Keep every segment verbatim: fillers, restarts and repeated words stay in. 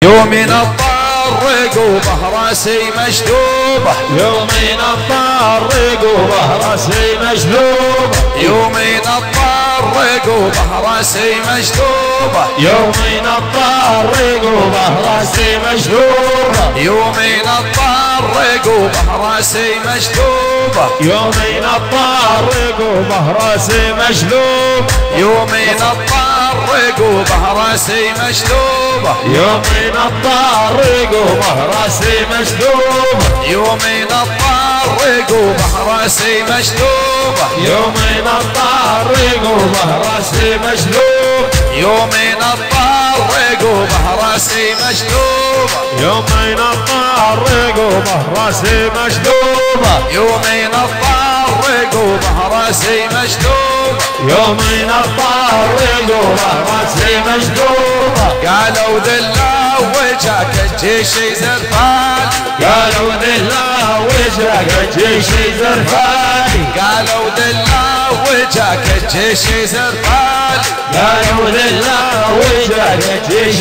يومين الطارق وبهراسي مشدوبة يومين الطارق وبهراسي مشدوبة يومين الطارق وبهراسي مشدوبة يومين الطارق وبهراسي مشدوبة يومين الطارق وبهراسي مشدوبة يومين الطارق وبهراسي مشدوبة يومين الطارق وبهراسي مشدوبة يومين الطارق وبهراسي مشدوبة يومين الطارق وبهراسي مشدوبة يومين الطارق وبهراسي مشدوبة يومين الطارق وبهراسي مشدوبة يومين الطارق وبهراسي مشدوبة يومين الطارق وبهراسي مشدوبة يومين الطارق وبهراسي مشدوبة قالوا ذلا وجاك الجيش زرفان قالوا ذلا وجاك الجيش زرفان قالوا ذلا وجاك الجيش زرفان قالوا ذلا وجاك الجيش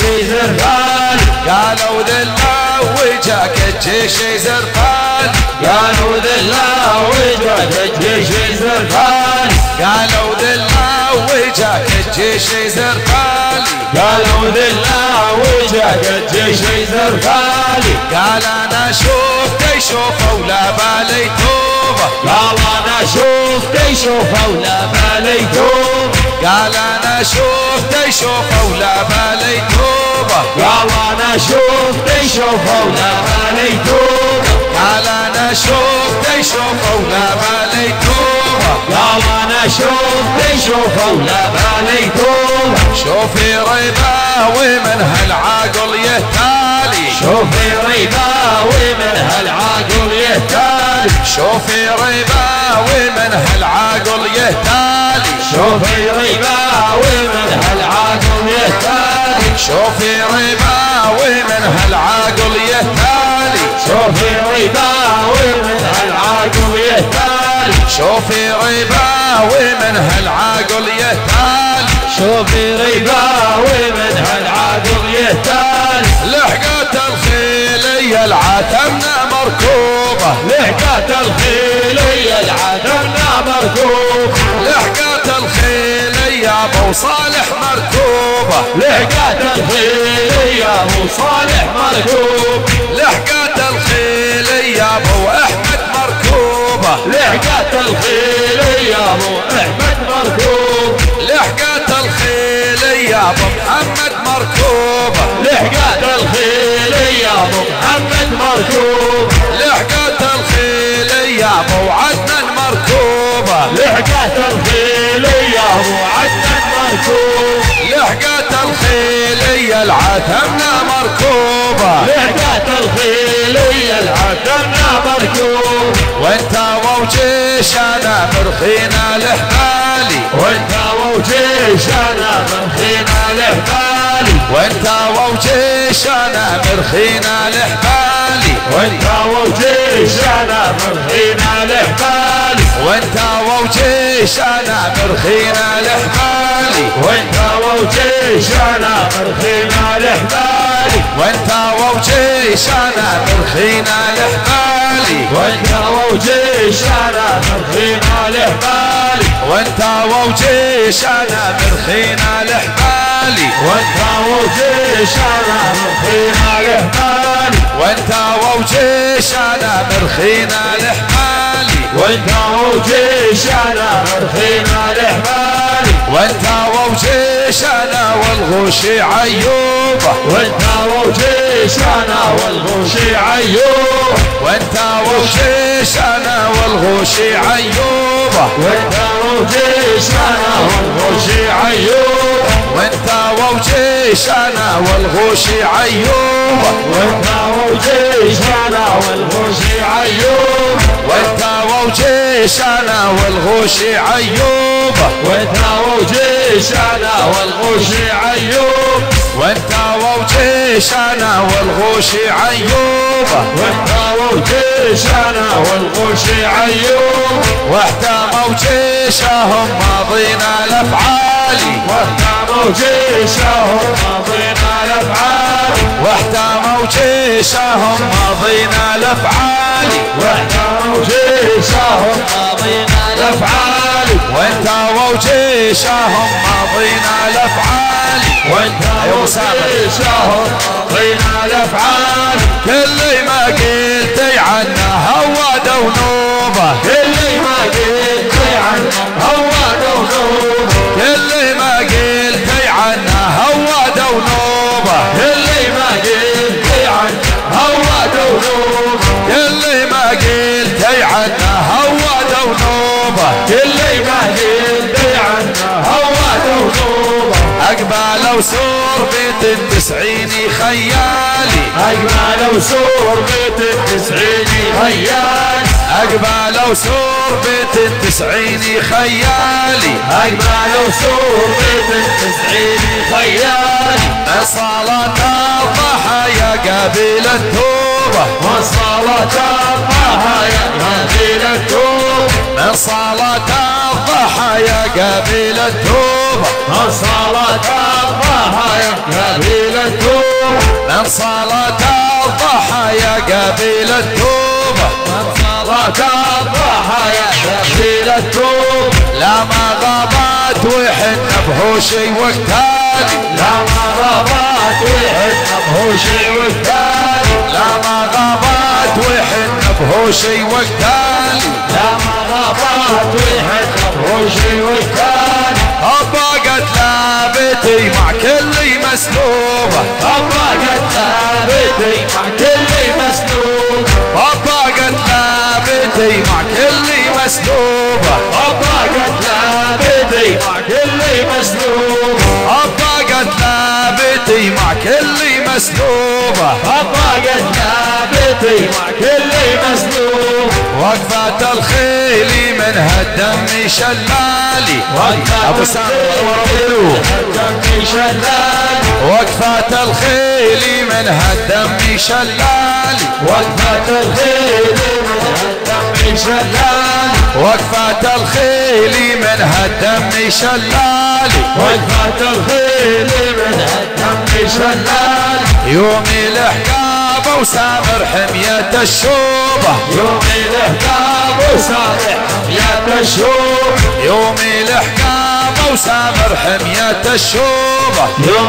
زرفان قالوا ذلا وجاك الجيش زرفان قالوا ذلا وجاك الجيش زرفان قالوا ذلا وجاك الجيش زرفان قالوا ذلا وجاك الجيش زرفان قال انا شفت يشوف ولا بالي توبه قال انا شفت يشوف ولا بالي توبه قال انا شفت يشوف ولا بالي توبه قال انا شفت يشوف ولا بالي توبه قال انا شفت يشوف ولا بالي توبه قال انا شفت يشوف ولا بالي توبه شوفي ريبه ومن هالعاقل يهتالي شوفي ريبه ومن هالعاقل يهتالي شوفي ريبه ومن هالعاقل يهتالي شوفي ريبه ومن هالعاقل يهتالي شوفي ريبه ومن هالعاقل يهتالي شوفي ريبه ومن هالعاقل يهتالي شوفي ريبه ومن هالعاقل يهتالي شوفي ريبه ومن هالعاقل يهتالي لحقت الخيل العتمنا مركوبة لحقت الخيل العتمنا مركوبة لحقت الخيل يا ابو صالح مركوبة لحقت الخيل يا ابو صالح مركوب لحقت الخيل يا ابو احمد مركوبة لحقت الخيل يا ابو احمد مركوب لحقت الخيل يا ابو محمد مركوبة لحقت الخيل يا ابو محمد مركوب لحقت الخيل يا ابو عدنان مركوبة لحقت الخيل يا ابو عدنان مركوب لحقت الخيل يا العتمنا مركوبة لحقت الخيل يا العتمنا مركوب وانت وجيش انا مرخينا لحبالي وانت وجيش انا مرخينا لحبالي وانت وجيش انا مرخينا لحبالي وانت وجيش انا مرخينا لحبالي وانت وجيش انا مرخينا لحبالي وانت وجيش انا مرخينا لحبالي وانت وجيش انا مرخينا لحبالي وانت وجيش انا مرخينا لحبالي وانت وجيش انا مرخينا لحبالي وانت وجيش انا مرخينا لحبالي وانت وجيش انا مرخينا لحبالي وانت وجيش انا مرخينا لحبالي وانت وجيش انا والغوشي عيوبه وانت وجيش انا والغوشي عيوب وانت وجيش انا والغوشي عيوبه وانت وجيش انا والغوشي عيوب وانت وجيش انا والغوشي عيوبه وانت وجيش انا والغوشي عيوب وانت وجيش انا والغوشي عيوبه وانت وجيش انا والغوشي عيوب وانت وجيش انا والغوشي عيوبه وانت وجيش جيشنا والغوش عيون واحتموا جيشهم ماضينا الافعالي واحتموا جيشهم ماضينا الافعالي واحتموا جيشهم ماضينا الافعالي واحتموا جيشهم ماضينا الافعالي وانتوا جيشهم ماضينا الافعالي وانتوا جيشهم ماضينا الافعالي كل ما قلتي عنه هواد ونوبه اللي ما قلتي عنه هواد ونوبه كل ما قلتي عنه هواد ونوبه اللي ما قلتي عنه هواد ونوبه كل ما قلتي عنه هواد ونوبه اللي ما قلتي عنه هواد ونوبه اقبل وسور بيت التسعيني خيالي اجمل وسور بيت التسعيني خيالي اقبل وسور بيت التسعيني خيالي اجمل وسور بيت التسعيني خيالي من صلاة الضحايا قبيل التوبة وصلاة الضحايا قبيل التوبة من صلاة الضحايا قبيل التوبة وصلاة الضحايا قبيل التوبة من صلاة الضحايا قبيل التوبة صلاة الضحايا قبيل التوبة لا ما غابت وحن بهوشي وقتالي لا ما غابت وحن بهوشي وقتالي لا ما غابت وحن بهوشي وقتالي لا ما غابت وحن بهوشي وقتالي أبقت لابتي مع كل مسلوبة أبقت لابتي مع كل مسلوبة أبقت لابتي مع كل مسلوبة أبقت لابتي مع كل مسلوبة أبقت لابتي مع كل مسلوبة أبقت لابتي مع كل مسلوبة وقفة الخيل منها الدم شلالي أبو سامر الدم شلالي وقفة الخيل منها الدم شلالي وقفة الخيل منها الدم شلالي وقفة الخيل منها الدم شلالي وقفة الخيل منها الدم شلالي يوم الحقاب وسامر حمية الشوبة يوم الحقاب وسامر حمية الشوبة يوم الحقاب وسامر حمية الشوبة يوم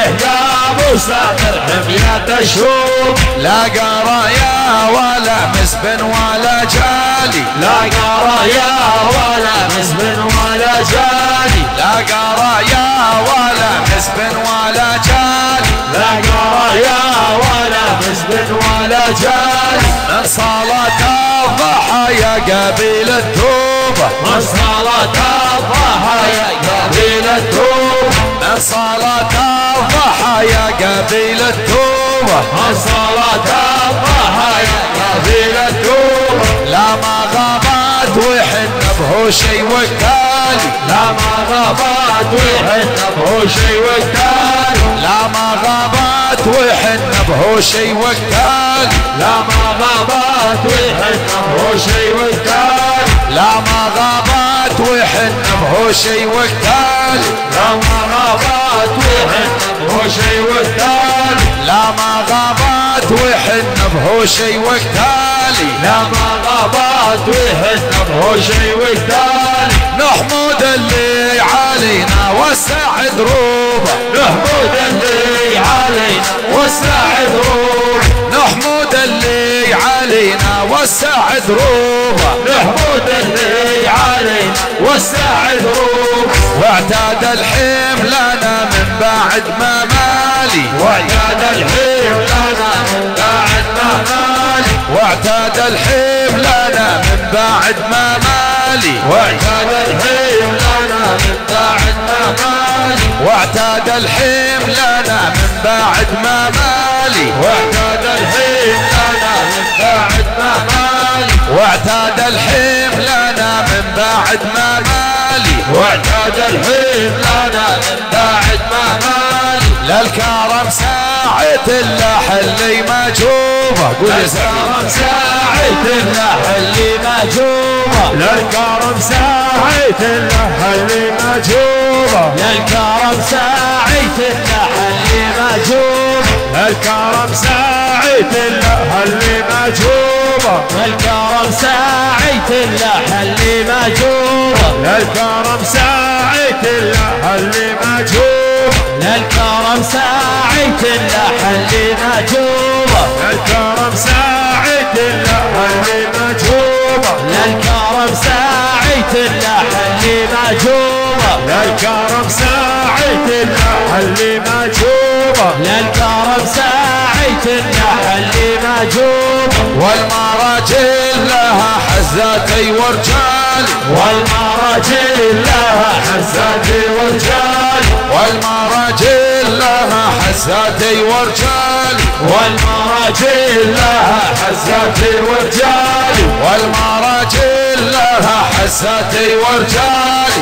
الحقاب وسامر حمية الشوبة لا قرايا ولا مسبن ولا جالي لا قرايا ولا مسبن ولا جالي لا قرايا ولا مسبن ولا جالي لا قرايا ولا مسبن ولا جالي من صلاة الضحايا قبيل التوبة من صلاة الضحايا قبيل التوبة من صلاة الضحايا قبيل التوبة من صلاة الضحايا قبيل التوبة لا ما غابت وحن بهوشي وقتالي لا ما غابت وحن بهوشي وقتالي لا ما غابت وحن بهوشي وقتالي لا ما غابت وحن بهوشي وقتالي لا ما غابت وحن بهوشي وقتالي لا ما غابت وحن بهوشي وقتالي لا ما غابت وحن بهوشي وقتالي لا ما غابت وحن بهوشي وقتالي نحمد اللي علينا وسع دروبه نحمد اللي علينا وسع دروبه نحمد اللي علينا وسع دروبه نحمد اللي علينا وسع دروبه واعتاد الحيم لنا من بعد ما مالي واعتاد الحيم لنا من بعد ما مالي واعتاد الحيم لنا من بعد ما مالي واعتاد الحيم لنا من بعد ما مالي واعتاد الحيم لنا من بعد ما مالي واعتاد الحيم لنا من بعد ما مالي واعتاد الحيم لنا من بعد ما مالي واعتاد الحيم لنا من بعد ما مالي للكرم ساعة اللح اللي مجوبة. قول يا للكرم ساعة اللح اللي مجوبة. للكرم ساعة اللح اللي مجوبة. للكرم ساعة اللح اللي مجوبة. للكرم ساعة اللح اللي مجوبة. للكرم ساعة اللح اللي مجوبة. للكرم ساعة اللح اللي مجوبة. للكرم ساعة اللح اللي مجوبة. للكرم ساعة اللح اللي مجوبة. للكرم ساعة اللح اللي مجوبة. للكرم ساعة اللح اللي مجوبة. للكرم ساعة اللح اللي مجوبة. والمراجل لها حزاتي ورجال. والمراجل لها حزاتي ورجال. والمراجل لها حزاتي ورجال. والمراجل لها حزاتي ورجال. والمراجل لها حزاتي ورجال.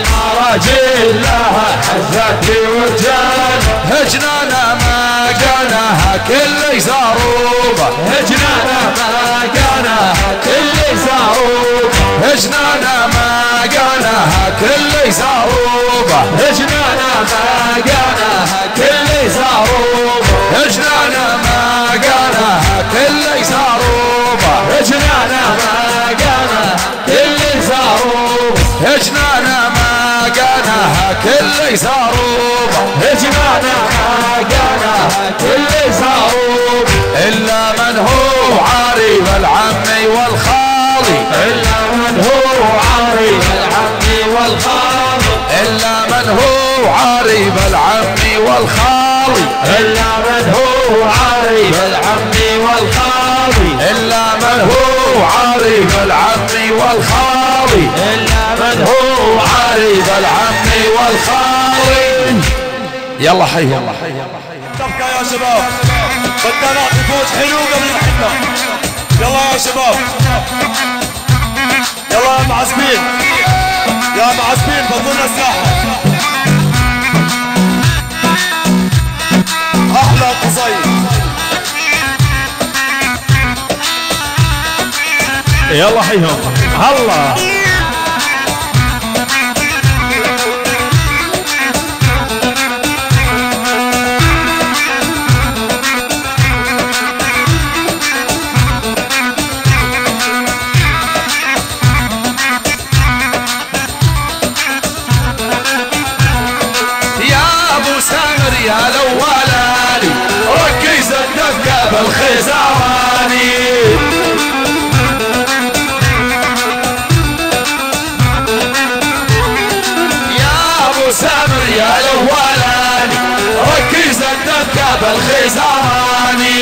والمراجل لها حزاتي ورجال. هجنانا ما قناها كل زاروبة. هجنانا ما قناها كل زاروبة. هجنانا ما قناها كل زاروبة. هجنانا ما قناها كل زاروبة. هجنانا ما قناها كل زاروبة. هجنانا ما قناها كل زاروبة. هجنانا ما قناها كل زاروبة. هجنانا ما قناها كل زاروبة. إلا من هو عريب العم والخالي. إلا من هو عريب العم والخالي. إلا من هو عريب العم والخالي. إلا من هو عريب العم والخالي. إلا من هو عريب العم والخالي. إلا من هو عريب العم والخالي. يلا حي يلا حي. تبقى يا شباب، بدنا نعطي فوز حلو قبل الحنة. يلا يا شباب، يلا يا معزبين، يا معزبين فضلنا الساحة. أحلى قصيد. يلا حيهم هلا. يا الاولاني ركز الدقه بالخزعاني. يا ابو سامر يا الاولاني ركز الدقه بالخزعاني.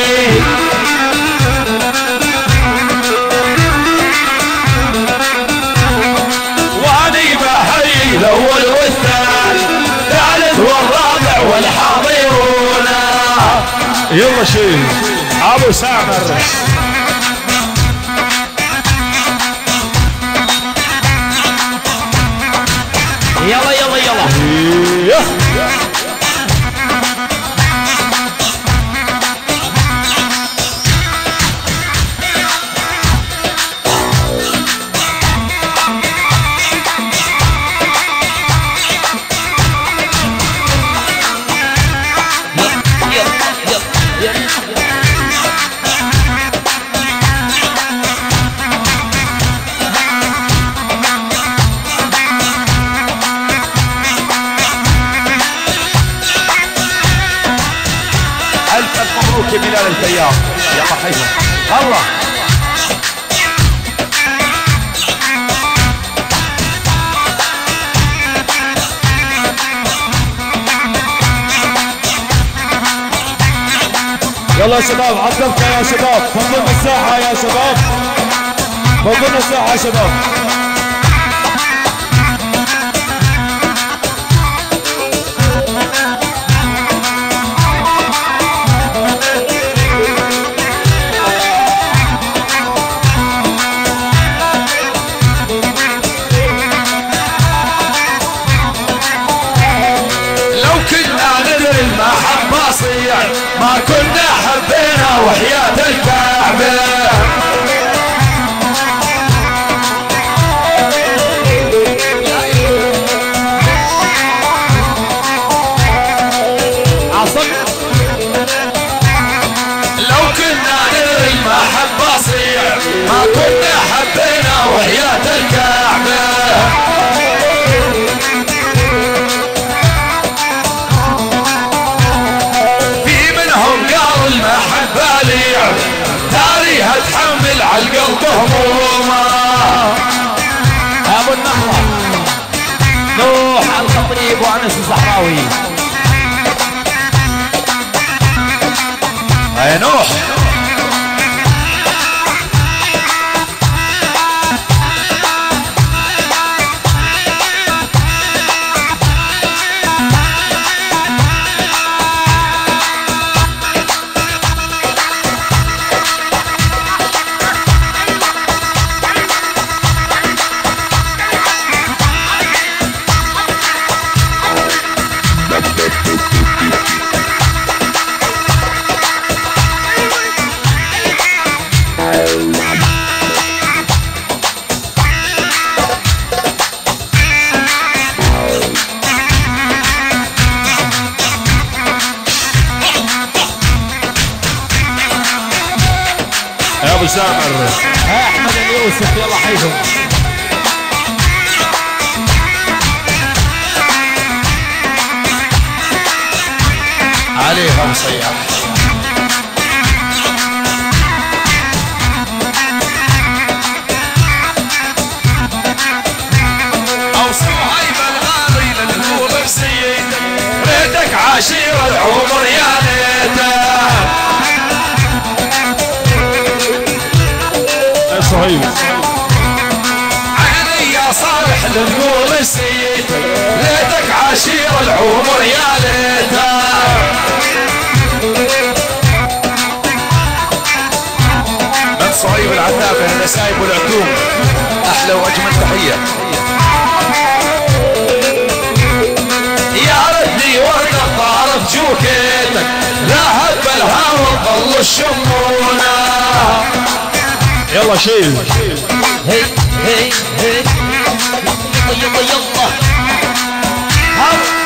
واني بحي الاول والثاني ثالث والرابع والحاضرون. يلا شيخ ابو سامر. يلا يلا يلا. الف الف مبروك يا بلال الفياض. يلا حيهم الله. يلا يا شباب عالدفكة يا شباب، فضلنا الساحة يا شباب، فضلنا الساحة يا شباب. لو كنا ندري المحبة المحبة صيع ما كنا حبينا وحياة الكعبة. في منهم قالوا المحبة ليع تاريها تحمل على القلب همومه. ابو النخلة نوح الخطيب وانس الزهراوي. يا نوح يا ابو سامر. احمد اليوسف يلا حيهم. عليها مصيح او صهيب الغالي للقلوب بسيدك ريتك عشير العمر يا ليته. صهيب عيني يا صالح للقلوب بسيدك ريتك عشير العمر يا ليته. من صهيب العتاب من النسايب والعتوم احلى واجمل تحيه. يا ردي ورد طارت جوكيتك لا هب الهوى ظل الشمونه. يلا شيل. هي هي هي يلا يلا يلا هاو.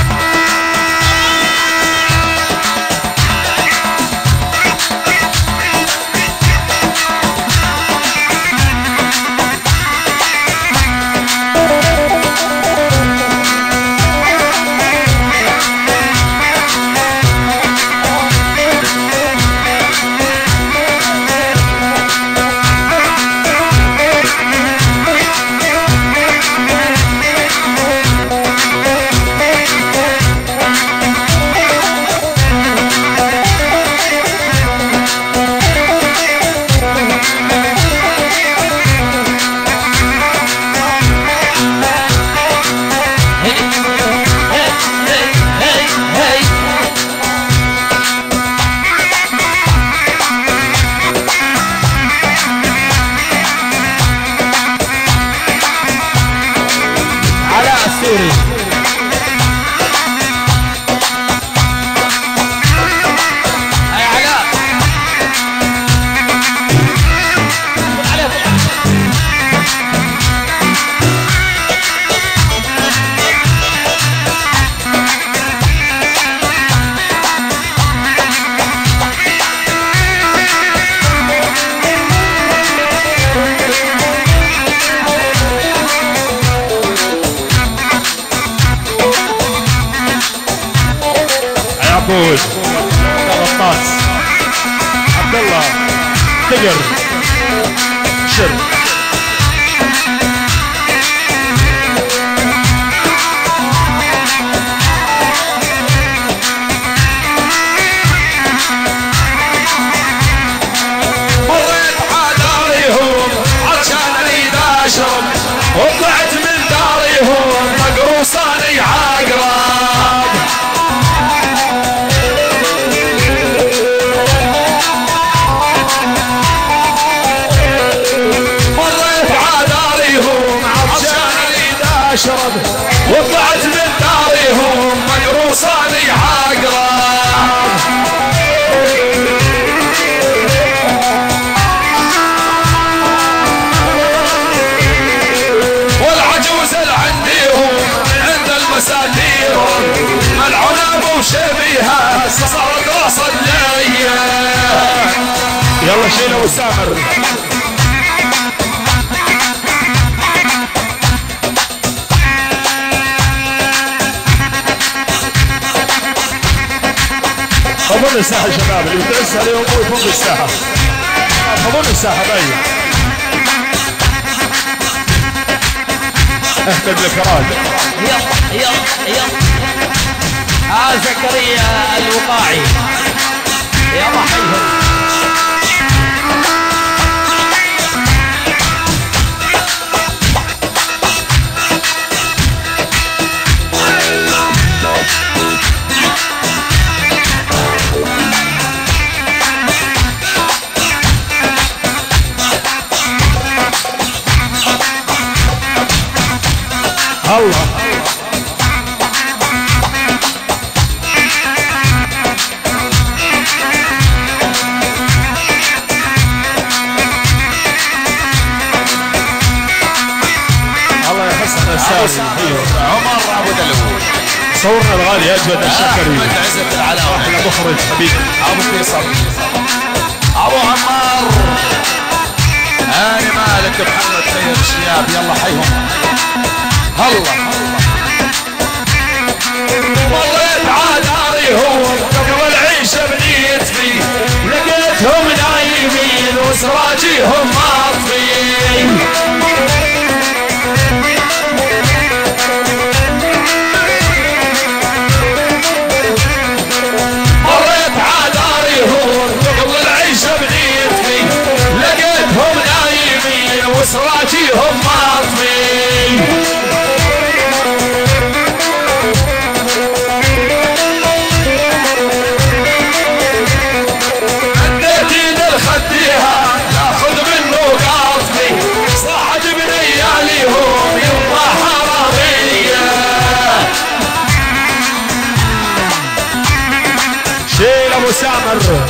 عبود غطاس عبد الله تقر شر. مريت عداريهم عطشان اريد اشرب وطلعت من داريهم مقروصاني عقرب. يلا شيل ابو سامر. خذون الساحه يا شباب، اللي بتعسها اليوم مو يفوق الساحه. خذون الساحه باين. اهتد لفراد. يلا يلا يلا. آل زكريا الوقاعي. يلا حيهم. الله الله يحسن السامي. عمر ابو دلو صورنا الغالي اجود الشكري. احمد عزت العلاوي. احلى مخرج حبيبي ابو فيصل ابو عمار. هاني مالك محمد خير الشياب. يلا حيهم. هلا ضليت عاداريهم قبل العيشه بنيت فيه، لقيتهم نايمين وسراجيهم ماطفين. ضليت عاداريهم قبل العيشه بنيت فيه، لقيتهم نايمين وسراجيهم ماطفين. شيل ابو سامر.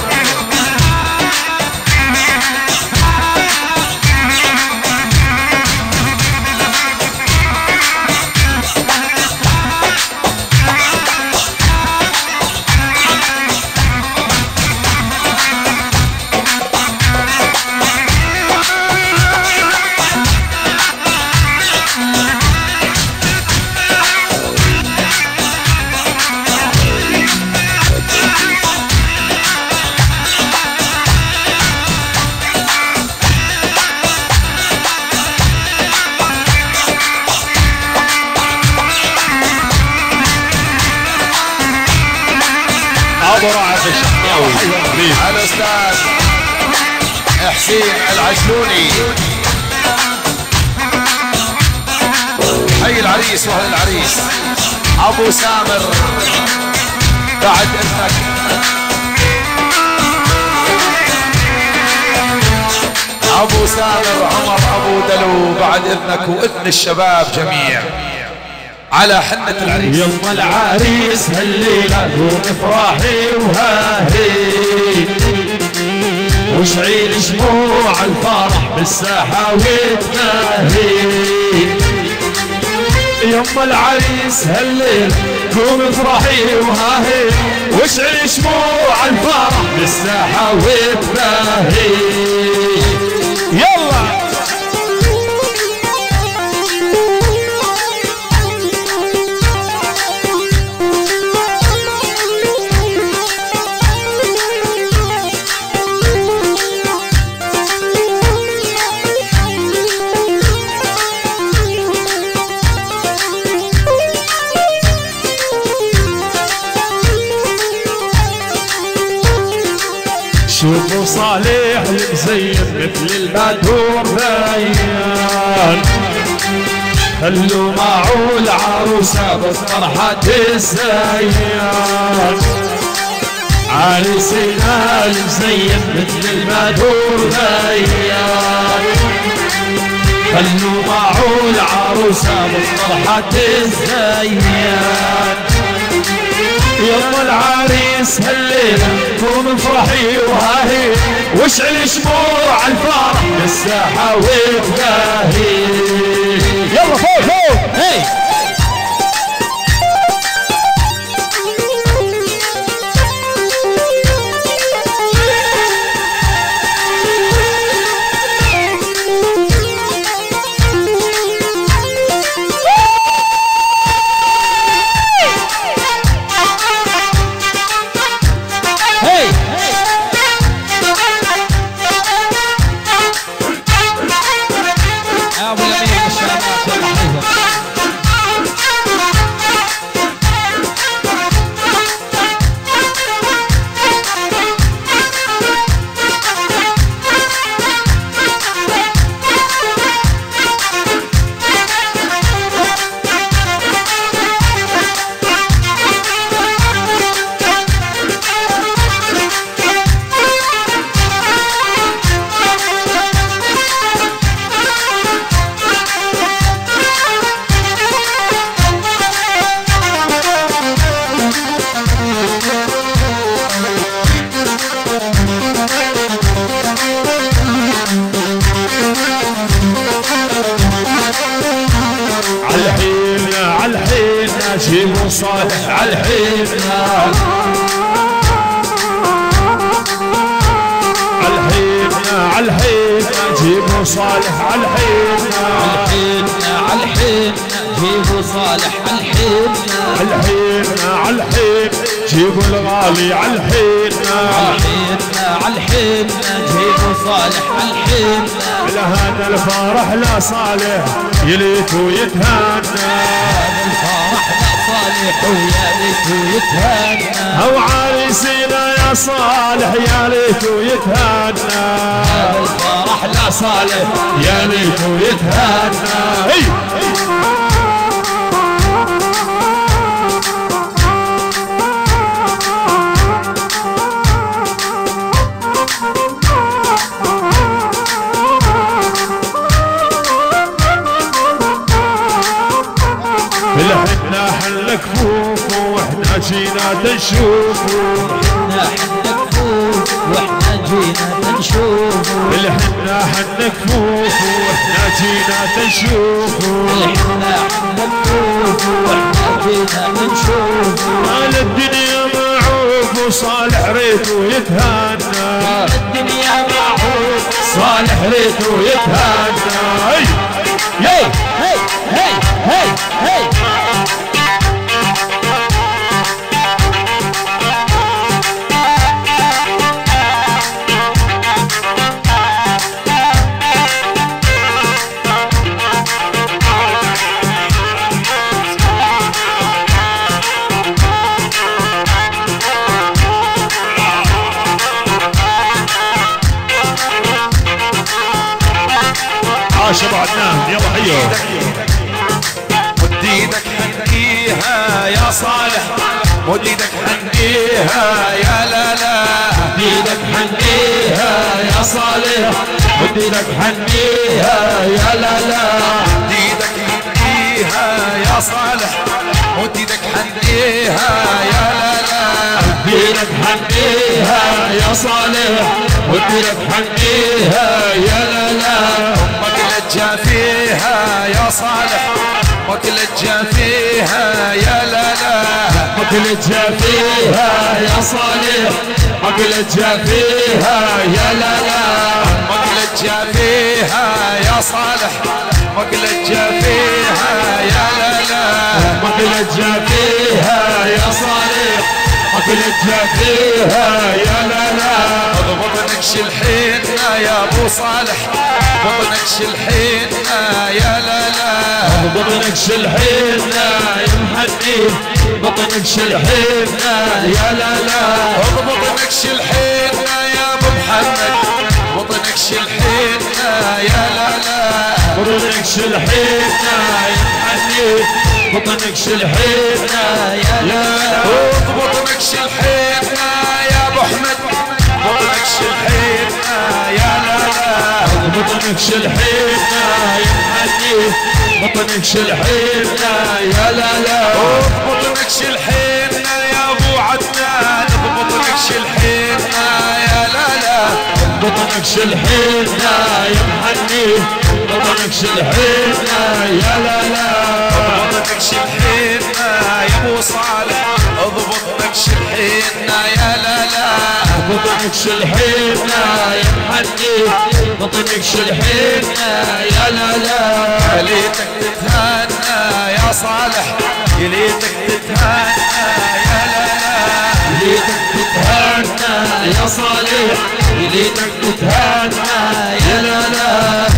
ابو رعد الشحناوي. الاستاذ حسين العجلوني. حي العريس واهل العريس. ابو سامر بعد اذنك. ابو سامر عمر ابو دلو بعد اذنك واذن الشباب جميع على حنة العريس. يما العريس هالليلة قوم افراحي وهاهي، وشعيل شموع الفرح بالساحة وتناهي. يما العريس هالليلة قوم افراحي وهاهي، وشعيل شموع الفرح بالساحة وتناهي. يلا شوفوا صالح المزين مثل البدور بيان، خلوا معه العروسة بفرحة الزيان. عريسنا المزين مثل البدور بيان، خلوا معه العروسة بفرحة الزيان. يما العريس هالليلة قوم افرحي وهاهي، واشعل شموع الفرح بالساحة وتناهي. يلا فوق فوق. هي صالح عالحيبنا عالحيبنا عالحيبنا جيبوا صالح عالحيبنا عالحيبنا عالحيبنا جيبوا صالح عالحيبنا عالحيبنا عالحيبنا جيبوا الغالي عالحيبنا عالحيبنا عالحيبنا جيبوا صالح عالحيبنا على هذا الفرح لا صالح يليت ويتهنى هذا الفرح لا صالح ويا ليت ويتهنى او عريسنا يا صالح يا ليت ويتهنى هذا الفرح لا صالح يا ليت ويتهنى هي الحنا حل كفوف واحنا جينا تنشوفو احنا حنا كفوف واحنا جينا تنشوفو الحنا حل كفوف واحنا جينا تنشوفو احنا حنا كفوف واحنا جينا تنشوفو مال الدنيا معوف وصالح ريته يتهنى الدنيا معروف صالح ريته يتهنى هي هي هي هي هي هي عاش ابو عدنان يلا حيو مد ايدك حنقيها يا صالح مد ايدك حنقيها يا لا لا مد ايدك حنقيها يا صالح مد ايدك حنقيها يا لا لا مد ايدك حنقيها يا صالح مد ايدك حنقيها يا لا لا مد ايدك حنقيها يا صالح مد ايدك حنقيها يا لا لا جا فيها يا صالح مقلت جا فيها يا لا لا مقلت جا فيها يا صالح مقلت جا فيها يا لا لا مقلت جا فيها يا صالح مقلت جا فيها يا لا لا مقلت جا فيها يا صالح مقلت جا فيها يا لا لا اضبط نكش الحين يا ابو صالح اضبط نكش الحين يا لا لا بطنك شلحينا يا محني بطنك شلحينا يا لا لا اضبط نكش الحين يا ابو محمد بطنك شلحين يا لا لا بطنك شلحينا يا محني بطنك شلحينا يا لا لا اضبط نكش الحين يا ابو احمد بطنك شلحين يا لا لا بطنك شلحينا يا محني بطنك شلحينا يا لا لا بطنك شلحين يا ابو عدنان بطنك شلحين يا لا لا بطنك شلحينا يا محني بطنك شلحينا يا لا لا بطنك شلحين يا ابو صالح اضبط شلحين يا لا لا بطنك شلحينا يا محني بطنك شلحينا يا لا لا ليتك تتهنى يا صالح ليتك تتهنى يا لا لا ليتك تتهنى يا صالح ليتك تتهنى يا لا لا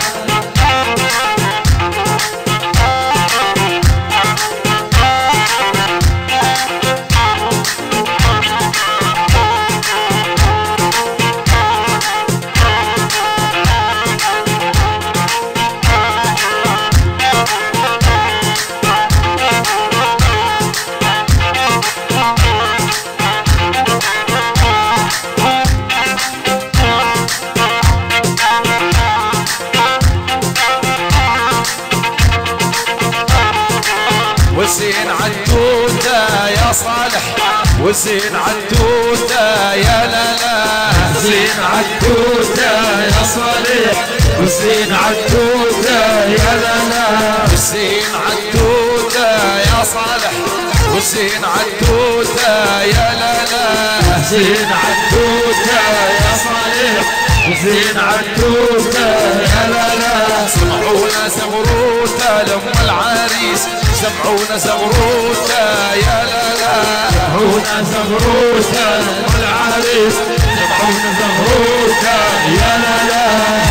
وزين عالتوتة يا صالح وزين عالتوتة يا لا لا زين عالتوتة يا صالح وزين عالتوتة يا لا لا وزين عالتوتة يا يا صالح وزين عالتوته يا لا لا زين عالتوته يا صالح وزين عالتوته يا لا لا سمعونا زغروته لأم العريس سمعونا زغروته يا لا لا سمعونا زغروته لأم العريس سمعونا زغروته يا لا لا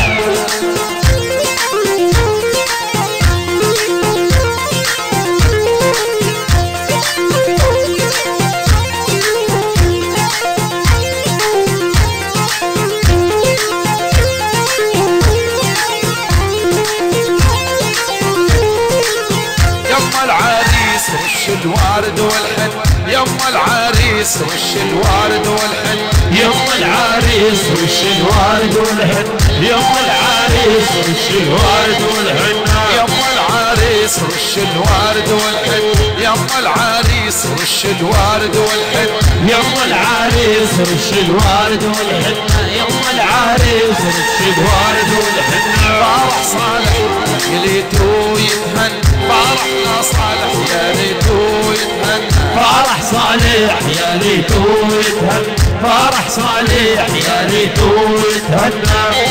رش الوارد والحن يم العريس رش الوارد والحن يم العريس رش الوارد والحن يم العريس رش الوارد والحن يم العريس رش الوارد والحن يم العريس رش الوارد والحن يم العريس رش الوارد والحن يم العريس رش الوارد والحن فرح صالح يا ليتو يتهن فرحنا صالح يا ليتو يتهن فرح صالح يا ليتو يتهن فرح صالح يا ليتو يتهنى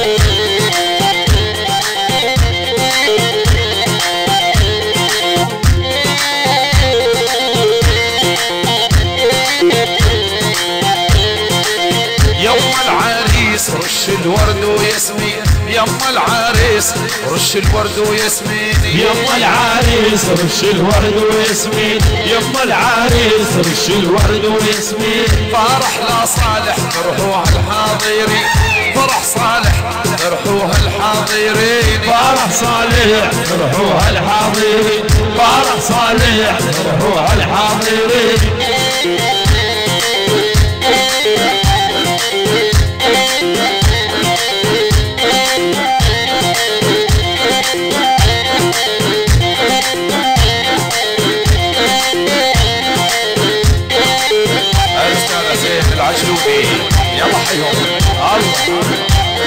رش الورد وياسمين يم العريس رش الورد وياسمين يم العريس رش الورد وياسمين يم العريس رش الورد وياسمين فرح لا صالح فرحوها الحاضرين فرح صالح فرحوها الحاضرين فرح صالح فرحوها الحاضرين فرح صالح فرحوها الحاضرين العجلوني يلا حيهم الله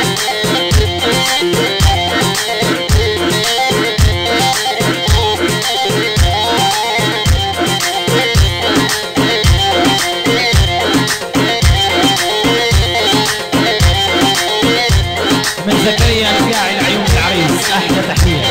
من زكريا نقاعي العيون العريس احلى تحيه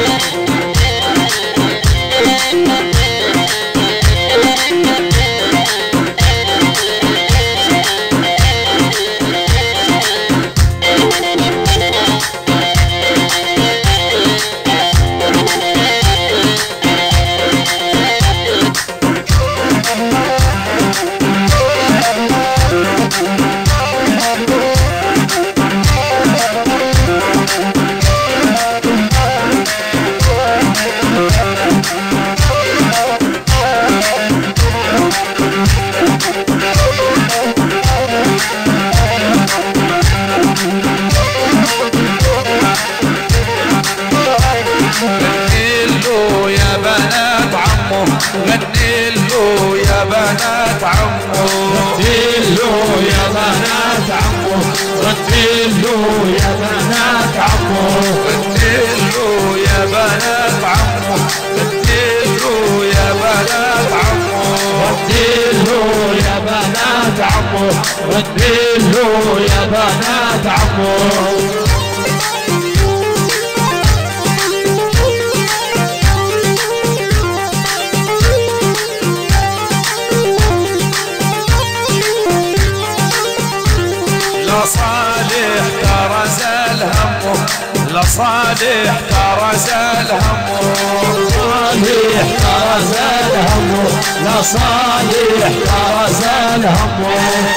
غنيلو يا بنات عمو غنيلو يا بنات عمو غنيلو يا بنات عمو غنيلو يا بنات عمو غنيلو يا بنات عمو غنيلو يا بنات عمو غنيلو يا بنات عمو لصالح ترى زال همه لصالح ترى زال همه صالح ترى زال همه لصالح ترى زال همه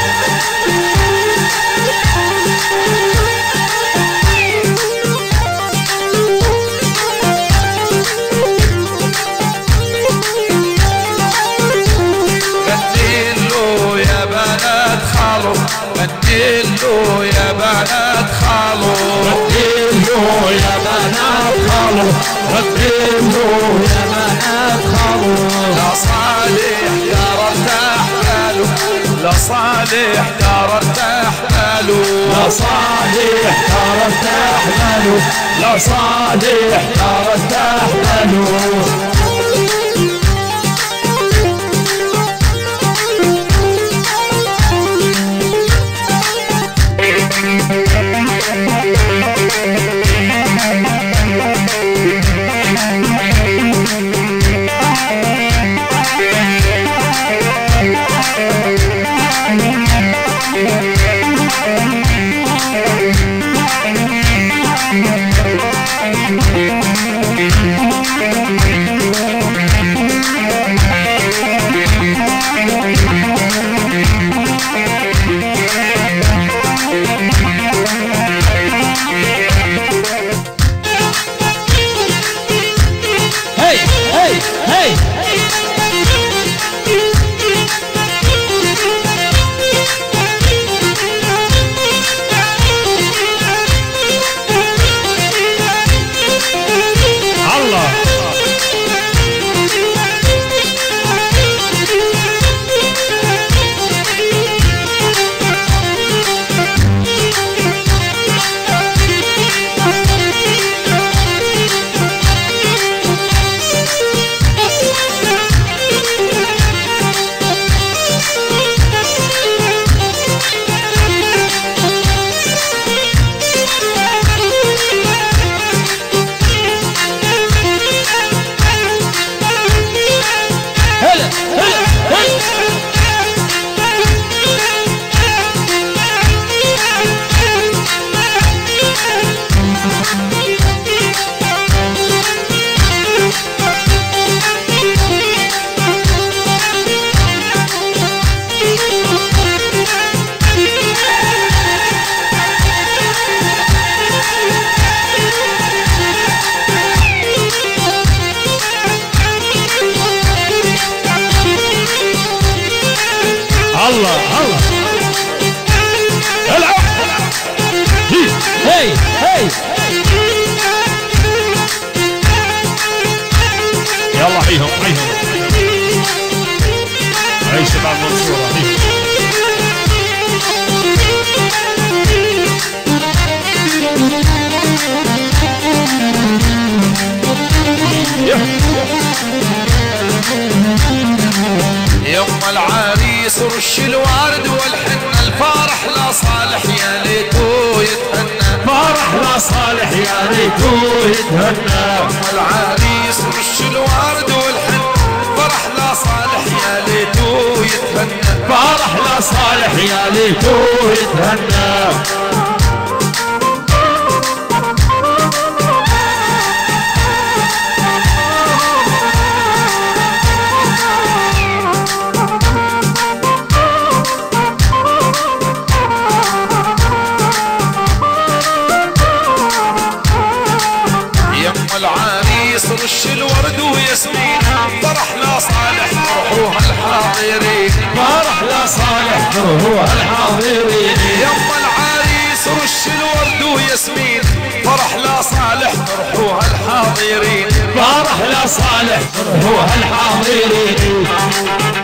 غنيلو يا بنات خالو غنيلو يا بنات خالو غنيلو يا بنات خالو غنيلو يا بنات خالو لصالح دار ارتاح باله لصالح دار ارتاح باله لصالح دار ارتاح باله لصالح دار ارتاح باله رش الورد والحنة الفرح لا صالح يا ليتو يتهنى فرح لا صالح يا ريتو يتهنى العريس رش الورد والحنة فرح لا صالح يا ليتو يتهنى فرح لا صالح يا ليتو يتهنى العريس رش الورد وياسمين فرح لا صالح فرحوها الحاضرين فرح لا صالح فرحوها الحاضرين يما العريس رش الورد وياسمين فرح لا صالح فرحوها الحاضرين فرح لا صالح فرحوها الحاضرين